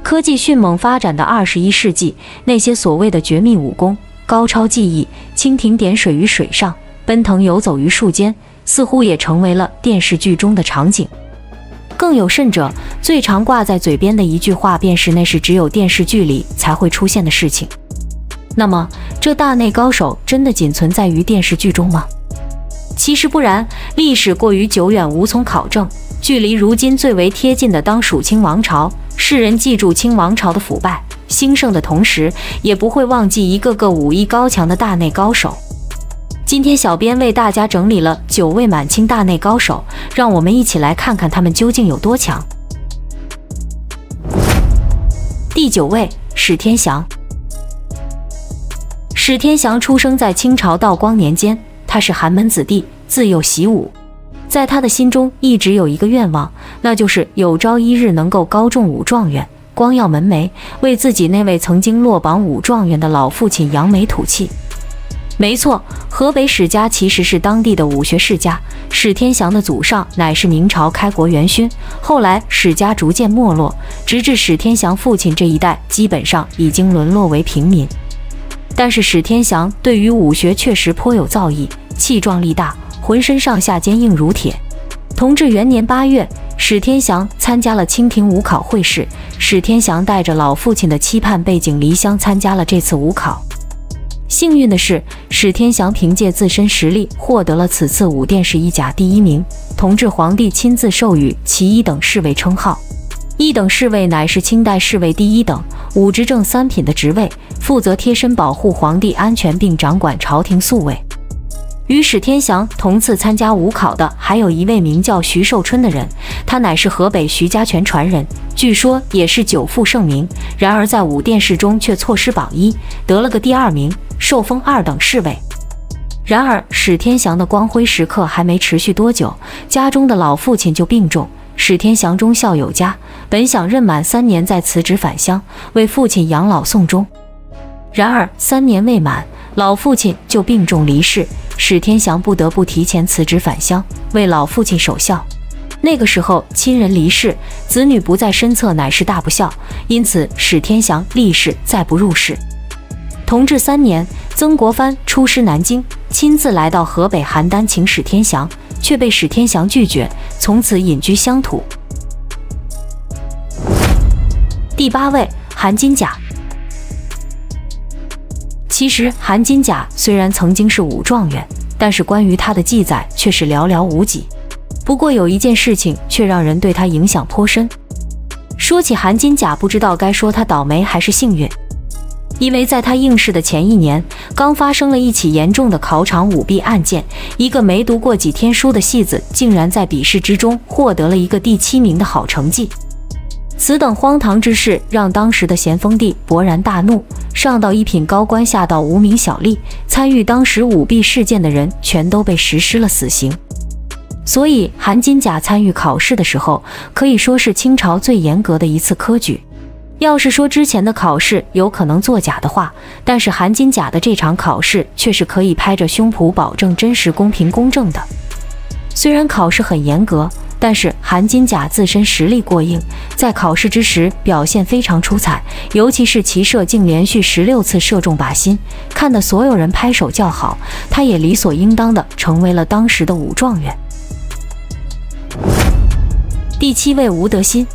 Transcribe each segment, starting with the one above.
科技迅猛发展的21世纪，那些所谓的绝密武功、高超技艺、蜻蜓点水于水上，奔腾游走于树间，似乎也成为了电视剧中的场景。更有甚者，最常挂在嘴边的一句话便是那是只有电视剧里才会出现的事情。那么，这大内高手真的仅存在于电视剧中吗？其实不然，历史过于久远，无从考证。距离如今最为贴近的当属清王朝，世人记住清王朝的腐败兴盛的同时，也不会忘记一个个武艺高强的大内高手。今天小编为大家整理了9位满清大内高手，让我们一起来看看他们究竟有多强。第9位，史天祥。史天祥出生在清朝道光年间，他是寒门子弟，自幼习武。在他的心中一直有一个愿望，那就是有朝一日能够高中武状元，光耀门楣，为自己那位曾经落榜武状元的老父亲扬眉吐气。没错，河北史家其实是当地的武学世家，史天祥的祖上乃是明朝开国元勋，后来史家逐渐没落，直至史天祥父亲这一代基本上已经沦落为平民。但是史天祥对于武学确实颇有造诣，气壮力大，浑身上下坚硬如铁。同治元年8月，史天祥参加了清廷武考会试。史天祥带着老父亲的期盼背井离乡参加了这次武考。幸运的是，史天祥凭借自身实力获得了此次武殿试1甲第1名，同治皇帝亲自授予其1等侍卫称号。1等侍卫乃是清代侍卫第1等武职正3品的职位，负责贴身保护皇帝安全并掌管朝廷宿卫。与史天祥同次参加武考的还有一位名叫徐寿春的人，他乃是河北徐家泉传人，据说也是久负盛名，然而在武殿试中却错失榜1，得了个第2名，受封2等侍卫。然而史天祥的光辉时刻还没持续多久，家中的老父亲就病重。史天祥忠孝有加，本想任满3年再辞职返乡，为父亲养老送终。然而3年未满，老父亲就病重离世，史天祥不得不提前辞职返乡，为老父亲守孝。那个时候亲人离世，子女不在身侧乃是大不孝，因此史天祥立誓再不入仕。同治3年，曾国藩出师南京，亲自来到河北邯郸请史天祥，却被史天祥拒绝，从此隐居乡土。第8位，韩金甲。其实韩金甲虽然曾经是武状元，但是关于他的记载却是寥寥无几。不过有一件事情却让人对他影响颇深。说起韩金甲，不知道该说他倒霉还是幸运。因为在他应试的前1年，刚发生了一起严重的考场舞弊案件，一个没读过几天书的戏子竟然在笔试之中获得了一个第7名的好成绩。此等荒唐之事让当时的咸丰帝勃然大怒，上到1品高官，下到无名小吏，参与当时舞弊事件的人全都被实施了死刑。所以韩金甲参与考试的时候，可以说是清朝最严格的一次科举。要是说之前的考试有可能作假的话，但是韩金甲的这场考试却是可以拍着胸脯保证真实、公平、公正的。虽然考试很严格，但是韩金甲自身实力过硬，在考试之时表现非常出彩，尤其是其射竟连续16次射中靶心，看得所有人拍手叫好，他也理所应当的成为了当时的武状元。第7位，吴德新。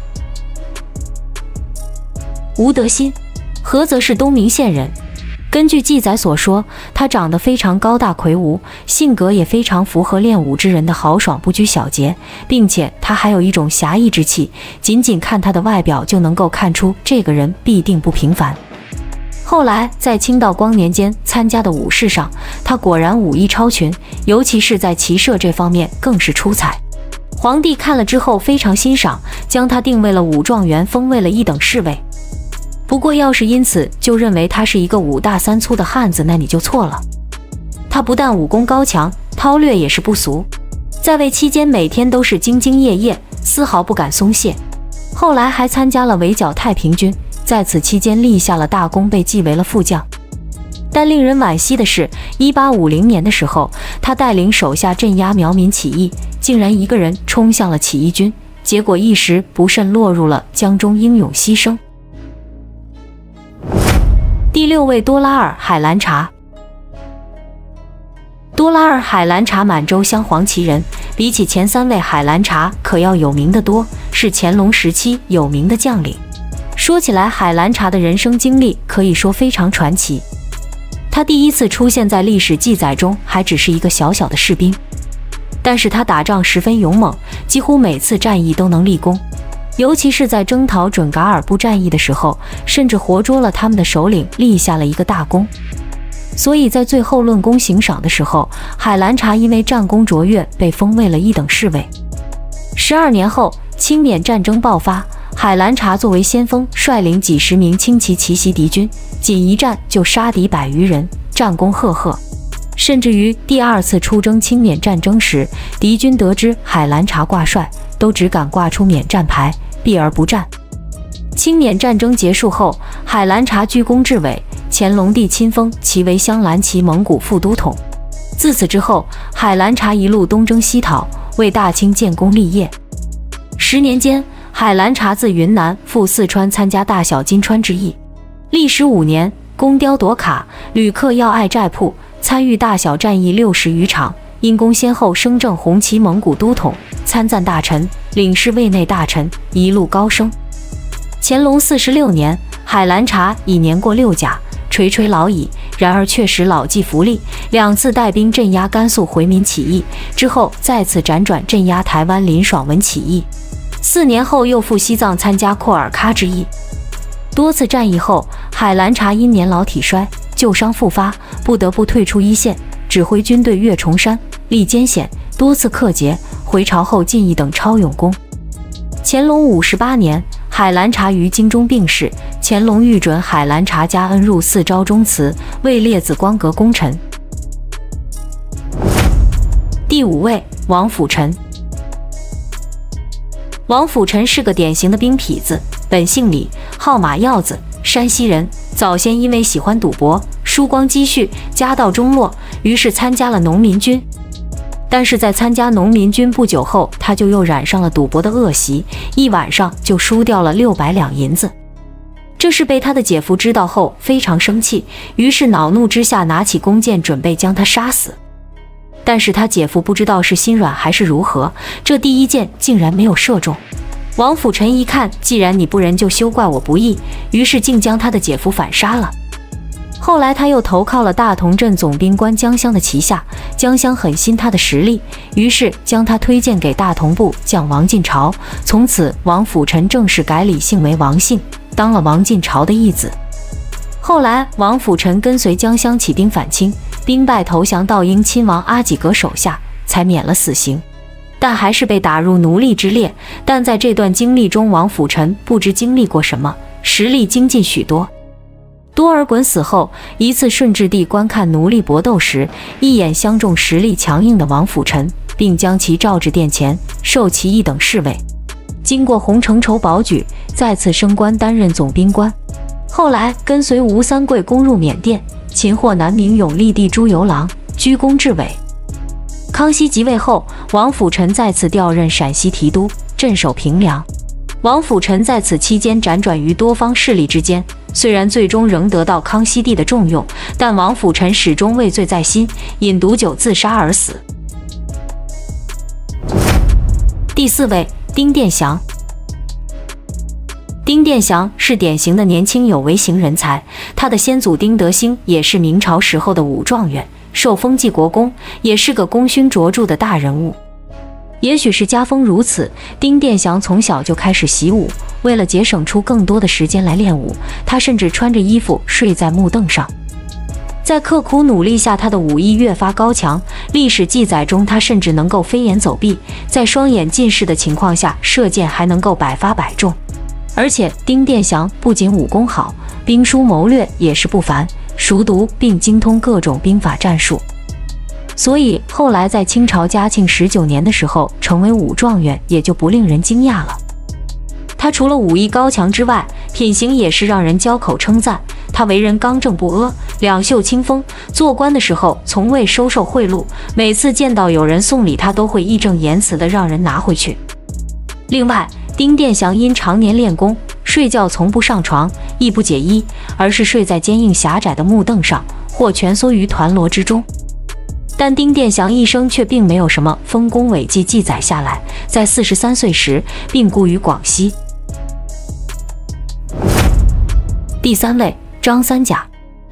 吴德新，菏泽市东明县人。根据记载所说，他长得非常高大魁梧，性格也非常符合练武之人的豪爽不拘小节，并且他还有一种侠义之气，仅仅看他的外表就能够看出这个人必定不平凡。后来在清道光年间参加的武试上，他果然武艺超群，尤其是在骑射这方面更是出彩。皇帝看了之后非常欣赏，将他定为了武状元，封为了1等侍卫。不过要是因此就认为他是一个5大3粗的汉子，那你就错了。他不但武功高强，韬略也是不俗，在位期间每天都是兢兢业业，丝毫不敢松懈。后来还参加了围剿太平军，在此期间立下了大功，被记为了副将。但令人惋惜的是，1850年的时候，他带领手下镇压苗民起义，竟然一个人冲向了起义军，结果一时不慎落入了江中，英勇牺牲。 第6位多拉尔海兰察。多拉尔海兰察满洲镶黄旗人，比起前3位海兰察可要有名的多，是乾隆时期有名的将领。说起来，海兰察的人生经历可以说非常传奇。他第一次出现在历史记载中，还只是一个小小的士兵，但是他打仗十分勇猛，几乎每次战役都能立功。尤其是在征讨准噶尔部战役的时候，甚至活捉了他们的首领，立下了一个大功。所以在最后论功行赏的时候，海兰察因为战功卓越，被封为了1等侍卫。12年后，清缅战争爆发，海兰察作为先锋，率领几十名轻骑奇袭敌军，仅一战就杀敌100余人，战功赫赫。甚至于第2次出征清缅战争时，敌军得知海兰察挂帅，都只敢挂出缅战牌，避而不战。清缅战争结束后，海兰察居功至伟，乾隆帝亲封其为镶蓝旗蒙古副都统。自此之后，海兰察一路东征西讨，为大清建功立业。10年间，海兰察自云南赴四川参加大小金川之役，历时5年，攻雕夺卡，屡克要隘寨铺，参与大小战役60余场，因功先后升正红旗蒙古都统、参赞大臣、领事卫内大臣，一路高升。乾隆46年，海兰察已年过6甲，垂垂老矣，然而确实老骥伏枥，2次带兵镇压甘肃回民起义，之后再次辗转镇压台湾林爽文起义。4年后又赴西藏参加廓尔喀之役。多次战役后，海兰察因年老体衰，旧伤复发，不得不退出一线，指挥军队越重山，历艰险，多次克捷，回朝后进一等超勇功。乾隆58年，海兰察于京中病逝，乾隆御准海兰察加恩入嗣昭忠祠，位列紫光阁功臣。第5位，王辅臣。王辅臣是个典型的兵痞子，本姓李，号马耀子，山西人。早先因为喜欢赌博，输光积蓄，家道中落，于是参加了农民军。但是在参加农民军不久后，他就又染上了赌博的恶习，一晚上就输掉了600两银子。这是被他的姐夫知道后非常生气，于是恼怒之下拿起弓箭准备将他杀死。但是他姐夫不知道是心软还是如何，这第一箭竟然没有射中。王辅臣一看，既然你不仁，就休怪我不义，于是竟将他的姐夫反杀了。后来他又投靠了大同镇总兵官江襄的旗下，江襄很信他的实力，于是将他推荐给大同部将王进朝。从此王辅臣正式改李姓为王姓，当了王进朝的义子。后来王辅臣跟随江襄起兵反清，兵败投降到英亲王阿济格手下，才免了死刑，但还是被打入奴隶之列。但在这段经历中，王辅臣不知经历过什么，实力精进许多。多尔衮死后，一次顺治帝观看奴隶搏斗时，一眼相中实力强硬的王辅臣，并将其召至殿前，授其1等侍卫。经过洪承畴保举，再次升官担任总兵官。后来跟随吴三桂攻入缅甸，擒获南明永历帝朱由榔，居功至伟。康熙即位后，王辅臣再次调任陕西提督，镇守平凉。王辅臣在此期间辗转于多方势力之间，虽然最终仍得到康熙帝的重用，但王辅臣始终畏罪在心，饮毒酒自杀而死。第4位，丁殿祥。丁殿祥是典型的年轻有为型人才，他的先祖丁德兴也是明朝时候的武状元，受封记国公，也是个功勋卓著的大人物。也许是家风如此，丁殿祥从小就开始习武，为了节省出更多的时间来练武，他甚至穿着衣服睡在木凳上。在刻苦努力下，他的武艺越发高强，历史记载中他甚至能够飞檐走壁，在双眼近视的情况下射箭还能够百发百中。而且丁殿祥不仅武功好，兵书谋略也是不凡，熟读并精通各种兵法战术。所以后来在清朝嘉庆19年的时候成为武状元，也就不令人惊讶了。他除了武艺高强之外，品行也是让人交口称赞。他为人刚正不阿，两袖清风，做官的时候从未收受贿赂，每次见到有人送礼，他都会义正言辞地让人拿回去。另外，丁殿祥因常年练功，睡觉从不上床， 亦不解衣，而是睡在坚硬狭窄的木凳上，或蜷缩于团罗之中。但丁殿祥一生却并没有什么丰功伟绩记载下来，在43岁时病故于广西。第3位，张三甲。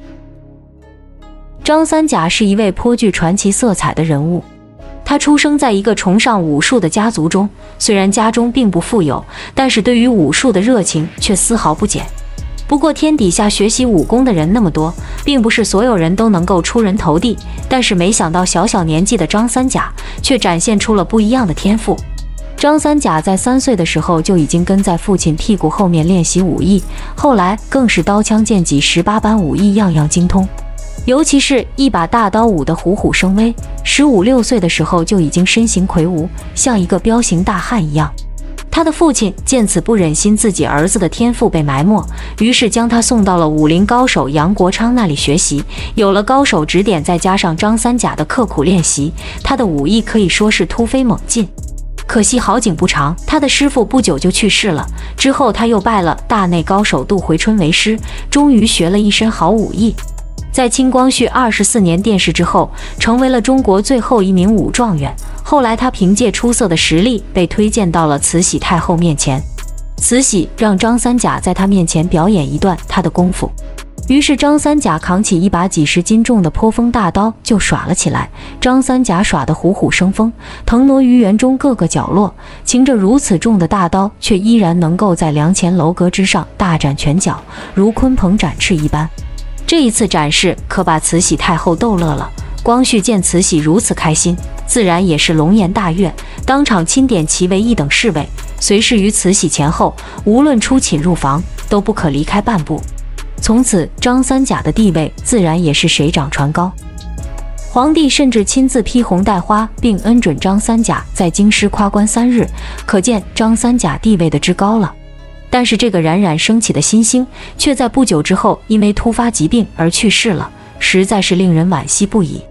张三甲是一位颇具传奇色彩的人物。他出生在一个崇尚武术的家族中，虽然家中并不富有，但是对于武术的热情却丝毫不减。不过天底下学习武功的人那么多，并不是所有人都能够出人头地，但是没想到小小年纪的张三甲却展现出了不一样的天赋。张三甲在3岁的时候就已经跟在父亲屁股后面练习武艺，后来更是刀枪剑戟18般武艺样样精通。尤其是一把大刀舞得虎虎生威，15、16岁的时候就已经身形魁梧，像一个彪形大汉一样。他的父亲见此不忍心自己儿子的天赋被埋没，于是将他送到了武林高手杨国昌那里学习。有了高手指点，再加上张三甲的刻苦练习，他的武艺可以说是突飞猛进。可惜好景不长，他的师傅不久就去世了。之后他又拜了大内高手杜回春为师，终于学了一身好武艺。在清光绪24年殿试之后，成为了中国最后一名武状元。后来他凭借出色的实力被推荐到了慈禧太后面前，慈禧让张三甲在他面前表演一段他的功夫。于是张三甲扛起一把几10斤重的颇锋大刀就耍了起来。张三甲耍得虎虎生风，腾挪于园中各个角落，擎着如此重的大刀，却依然能够在梁前楼阁之上大展拳脚，如鲲鹏展翅一般。这一次展示可把慈禧太后逗乐了。光绪见慈禧如此开心，自然也是龙颜大悦，当场钦点其为一等侍卫，随侍于慈禧前后，无论出寝入房都不可离开半步。从此张三甲的地位自然也是水涨船高。皇帝甚至亲自披红戴花，并恩准张三甲在京师夸关3日，可见张三甲地位的之高了。但是这个冉冉升起的新星，却在不久之后因为突发疾病而去世了，实在是令人惋惜不已。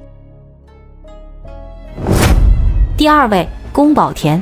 第2位，宫保田。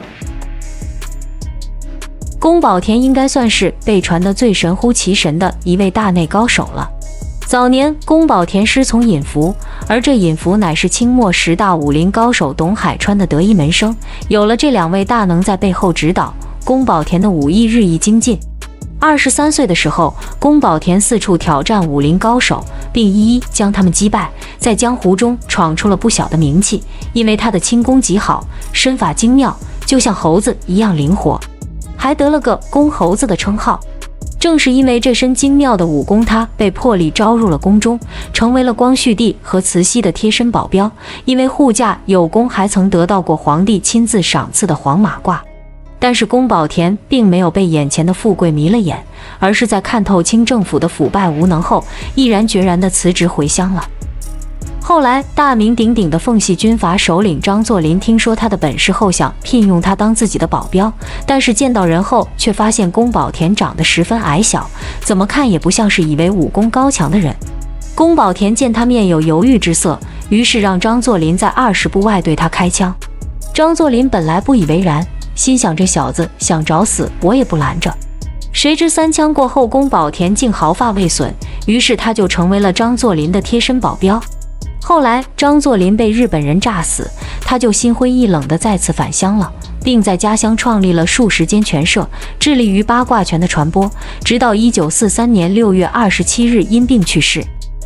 宫保田应该算是被传得最神乎其神的一位大内高手了。早年宫保田师从尹福，而这尹福乃是清末10大武林高手董海川的得意门生。有了这2位大能在背后指导，宫保田的武艺日益精进。23岁的时候，宫保田四处挑战武林高手，并一一将他们击败，在江湖中闯出了不小的名气。因为他的轻功极好，身法精妙，就像猴子一样灵活，还得了个宫猴子的称号。正是因为这身精妙的武功，他被破例招入了宫中，成为了光绪帝和慈禧的贴身保镖。因为护驾有功，还曾得到过皇帝亲自赏赐的黄马褂。但是宫保田并没有被眼前的富贵迷了眼，而是在看透清政府的腐败无能后，毅然决然地辞职回乡了。后来大名鼎鼎的奉系军阀首领张作霖听说他的本事后，想聘用他当自己的保镖，但是见到人后却发现宫保田长得十分矮小，怎么看也不像是以为武功高强的人。宫保田见他面有犹豫之色，于是让张作霖在20步外对他开枪。张作霖本来不以为然，心想这小子想找死，我也不拦着。谁知3枪过后，宫保田竟毫发未损，于是他就成为了张作霖的贴身保镖。后来张作霖被日本人炸死，他就心灰意冷地再次返乡了，并在家乡创立了数10间拳社，致力于八卦拳的传播，直到1943年6月27日因病去世。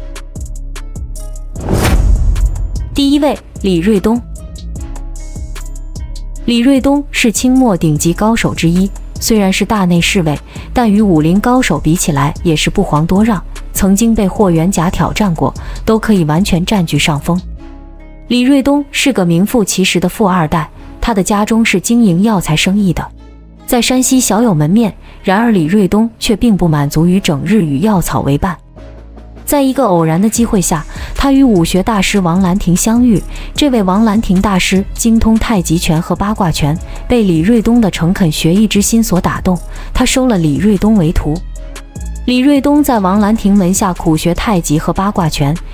第1位，李瑞东。李瑞东是清末顶级高手之一，虽然是大内侍卫，但与武林高手比起来也是不遑多让，曾经被霍元甲挑战过，都可以完全占据上风。李瑞东是个名副其实的富二代，他的家中是经营药材生意的，在山西小有门面。然而李瑞东却并不满足于整日与药草为伴。在一个偶然的机会下，他与武学大师王兰亭相遇。这位王兰亭大师精通太极拳和八卦拳，被李瑞东的诚恳学艺之心所打动，他收了李瑞东为徒。李瑞东在王兰亭门下苦学太极和八卦拳，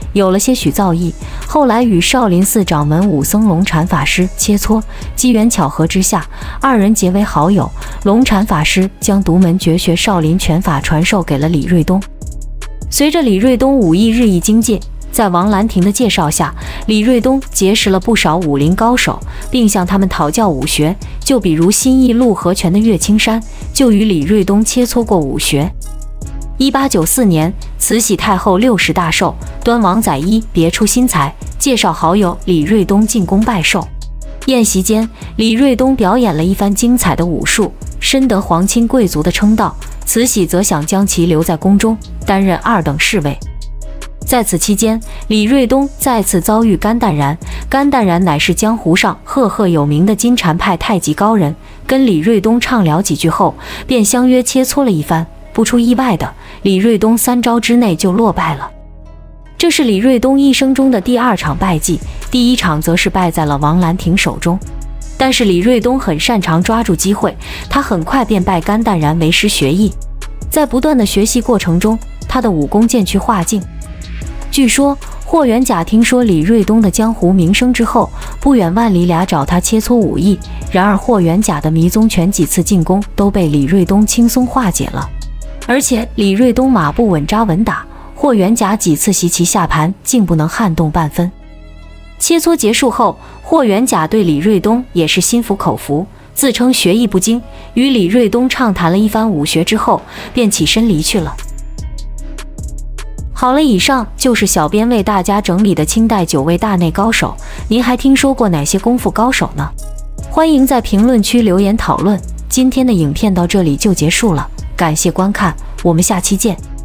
有了些许造诣。后来与少林寺掌门武僧龙禅法师切磋，机缘巧合之下，二人结为好友。龙禅法师将独门绝学少林拳法传授给了李瑞东。随着李瑞东武艺日益精进，在王兰亭的介绍下，李瑞东结识了不少武林高手，并向他们讨教武学。就比如新义陆河泉的岳青山，就与李瑞东切磋过武学。1894年，慈禧太后60大寿，端王载一别出心裁，介绍好友李瑞东进宫拜寿。宴席间，李瑞东表演了一番精彩的武术，深得皇亲贵族的称道。慈禧则想将其留在宫中，担任2等侍卫。在此期间，李瑞东再次遭遇甘淡然。甘淡然乃是江湖上赫赫有名的金蝉派太极高人，跟李瑞东畅聊几句后，便相约切磋了一番。不出意外的，李瑞东3招之内就落败了。这是李瑞东一生中的第2场败绩，第1场则是败在了王兰亭手中。但是李瑞东很擅长抓住机会，他很快便拜甘淡然为师学艺。在不断的学习过程中，他的武功渐趋化境。据说霍元甲听说李瑞东的江湖名声之后，不远万里俩找他切磋武艺。然而霍元甲的迷踪拳几次进攻都被李瑞东轻松化解了，而且李瑞东马步稳扎稳打，霍元甲几次袭其下盘竟不能撼动半分。切磋结束后，霍元甲对李瑞东也是心服口服，自称学艺不精，与李瑞东畅谈了一番武学之后，便起身离去了。好了，以上就是小编为大家整理的清代9位大内高手，您还听说过哪些功夫高手呢？欢迎在评论区留言讨论。今天的影片到这里就结束了，感谢观看，我们下期见。